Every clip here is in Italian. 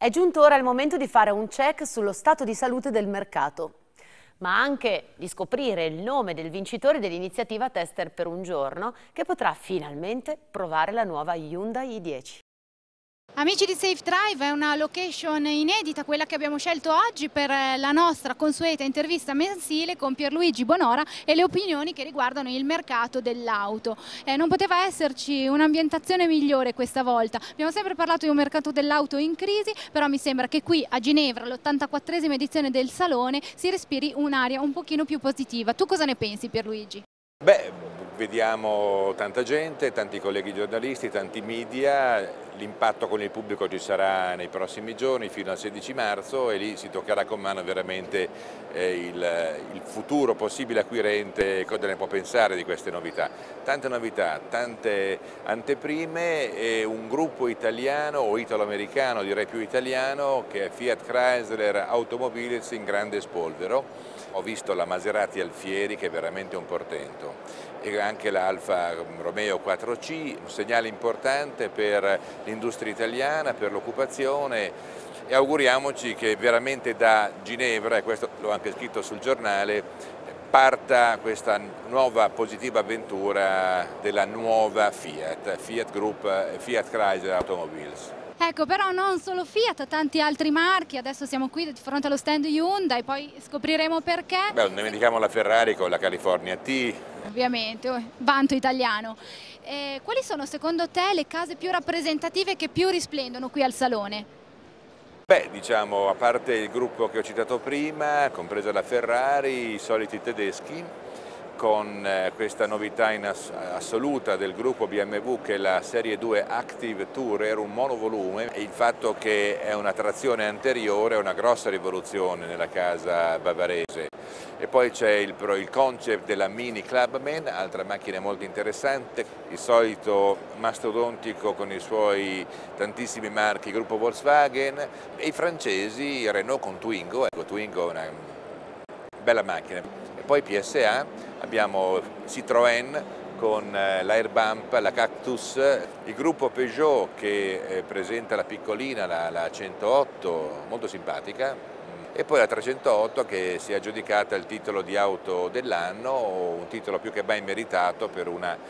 È giunto ora il momento di fare un check sullo stato di salute del mercato, ma anche di scoprire il nome del vincitore dell'iniziativa Tester per un giorno, che potrà finalmente provare la nuova Hyundai i10. Amici di Safe Drive, è una location inedita quella che abbiamo scelto oggi per la nostra consueta intervista mensile con Pierluigi Bonora e le opinioni che riguardano il mercato dell'auto. Non poteva esserci un'ambientazione migliore questa volta. Abbiamo sempre parlato di un mercato dell'auto in crisi, però mi sembra che qui a Ginevra, l'84esima edizione del Salone, si respiri un'aria un pochino più positiva. Tu cosa ne pensi, Pierluigi? Beh, vediamo tanta gente, tanti colleghi giornalisti, tanti media, l'impatto con il pubblico ci sarà nei prossimi giorni fino al 16 marzo e lì si toccherà con mano veramente il futuro possibile acquirente, cosa ne può pensare di queste novità. Tante novità, tante anteprime e un gruppo italiano o italo-americano, direi più italiano, che è Fiat Chrysler Automobiles in grande spolvero. Ho visto la Maserati Alfieri che è veramente un portento e anche l'Alfa Romeo 4C, un segnale importante per l'industria italiana, per l'occupazione e auguriamoci che veramente da Ginevra, e questo l'ho anche scritto sul giornale, parta questa nuova positiva avventura della nuova Fiat Group, Fiat Chrysler Automobiles. Ecco, però non solo Fiat, tanti altri marchi, adesso siamo qui di fronte allo stand Hyundai, poi scopriremo perché. Beh, non dimentichiamo la Ferrari con la California T. Ovviamente, vanto italiano. Quali sono secondo te le case più rappresentative che più risplendono qui al Salone? Beh, diciamo, a parte il gruppo che ho citato prima, compresa la Ferrari, i soliti tedeschi, con questa novità assoluta del gruppo BMW che è la Serie 2 Active Tourer, un monovolume, e il fatto che è una trazione anteriore è una grossa rivoluzione nella casa bavarese. E poi c'è il concept della Mini Clubman, altra macchina molto interessante, il solito mastodontico con i suoi tantissimi marchi, gruppo Volkswagen, e i francesi, Renault con Twingo, ecco Twingo è una bella macchina. E poi PSA, abbiamo Citroën con l'Airbump, la Cactus, il gruppo Peugeot che presenta la piccolina, la 108, molto simpatica, e poi la 308 che si è aggiudicata il titolo di auto dell'anno, un titolo più che mai meritato per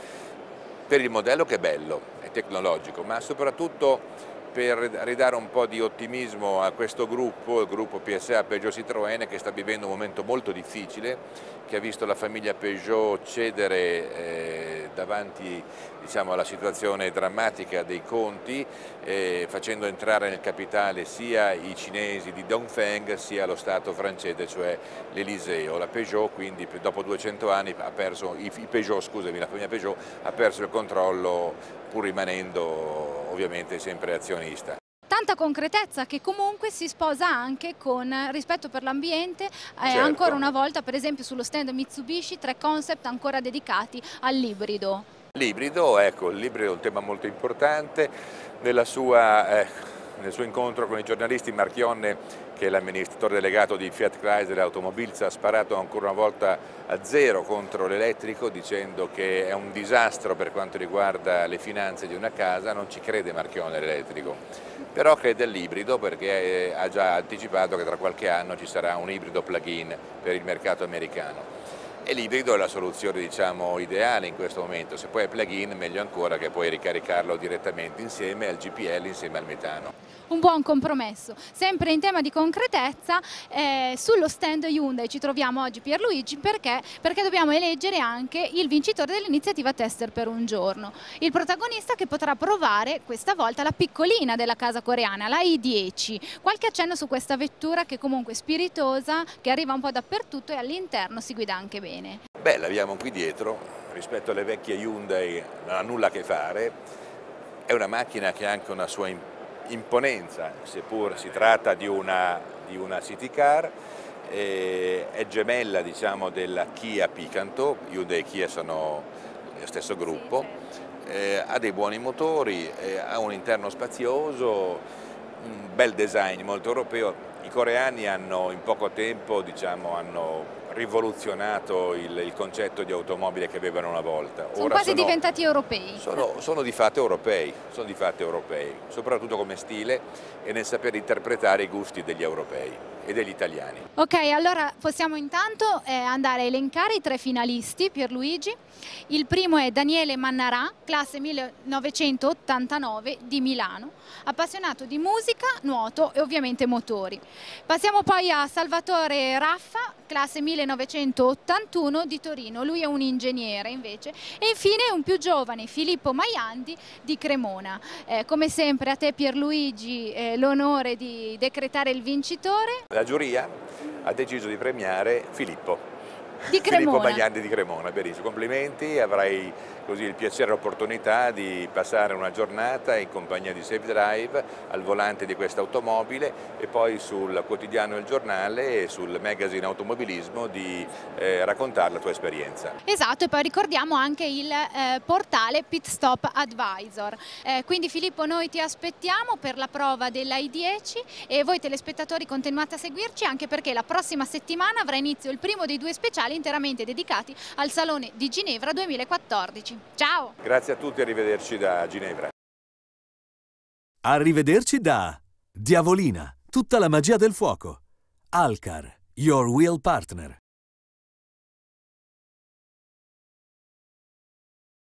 il modello che è bello, è tecnologico, ma soprattutto per ridare un po' di ottimismo a questo gruppo, il gruppo PSA Peugeot Citroën, che sta vivendo un momento molto difficile, che ha visto la famiglia Peugeot cedere davanti, diciamo, alla situazione drammatica dei conti, facendo entrare nel capitale sia i cinesi di Dongfeng sia lo Stato francese, cioè l'Eliseo. La Peugeot quindi dopo 200 anni ha perso, la famiglia Peugeot ha perso il controllo, pur rimanendo ovviamente sempre azionista. Tanta concretezza che comunque si sposa anche con rispetto per l'ambiente, Certo. Ancora una volta per esempio sullo stand Mitsubishi 3 concept ancora dedicati all'ibrido. L'ibrido, ecco, il ibrido è un tema molto importante. Nel suo incontro con i giornalisti, Marchionne, che è l'amministratore delegato di Fiat Chrysler Automobiles, ha sparato ancora una volta a zero contro l'elettrico, dicendo che è un disastro per quanto riguarda le finanze di una casa. Non ci crede Marchionne l'elettrico, però crede all'ibrido perché ha già anticipato che tra qualche anno ci sarà un ibrido plug-in per il mercato americano. E l'ibrido è la soluzione, diciamo, ideale in questo momento. Se poi è plug-in, meglio ancora, che puoi ricaricarlo direttamente insieme al GPL, insieme al metano. Un buon compromesso. Sempre in tema di concretezza, sullo stand Hyundai ci troviamo oggi Pierluigi perché dobbiamo eleggere anche il vincitore dell'iniziativa Tester per un giorno. Il protagonista che potrà provare questa volta la piccolina della casa coreana, la i10. Qualche accenno su questa vettura che comunque è spiritosa, che arriva un po' dappertutto e all'interno si guida anche bene. Beh, l'abbiamo qui dietro, rispetto alle vecchie Hyundai non ha nulla a che fare, è una macchina che ha anche una sua imponenza, seppur si tratta di una city car, è gemella, diciamo, della Kia Picanto. Hyundai e Kia sono lo stesso gruppo, ha dei buoni motori, ha un interno spazioso, un bel design molto europeo. I coreani hanno in poco tempo, diciamo, hanno rivoluzionato il concetto di automobile che avevano una volta. Sono quasi diventati europei. Sono di fatto europei, soprattutto come stile e nel saper interpretare i gusti degli europei e degli italiani. Ok, allora possiamo intanto andare a elencare i 3 finalisti, Pierluigi. Il primo è Daniele Mannarà, classe 1989 di Milano, appassionato di musica, nuoto e ovviamente motori. Passiamo poi a Salvatore Raffa, classe 1981 di Torino, lui è un ingegnere invece. E infine un più giovane, Filippo Maiandi di Cremona. Come sempre a te Pierluigi l'onore di decretare il vincitore. La giuria ha deciso di premiare Filippo. Di Cremona. Filippo Magliandi di Cremona, benissimo, complimenti, avrai così il piacere e l'opportunità di passare una giornata in compagnia di Safe Drive al volante di questa automobile e poi sul quotidiano Il Giornale e sul magazine Automobilismo di raccontare la tua esperienza. Esatto, e poi ricordiamo anche il portale Pit Stop Advisor. Quindi Filippo, noi ti aspettiamo per la prova dell'I10 e voi telespettatori continuate a seguirci, anche perché la prossima settimana avrà inizio il primo dei 2 speciali interamente dedicati al Salone di Ginevra 2014. Ciao! Grazie a tutti, arrivederci da Ginevra. Arrivederci da Diavolina, tutta la magia del fuoco. Alcar, your wheel partner.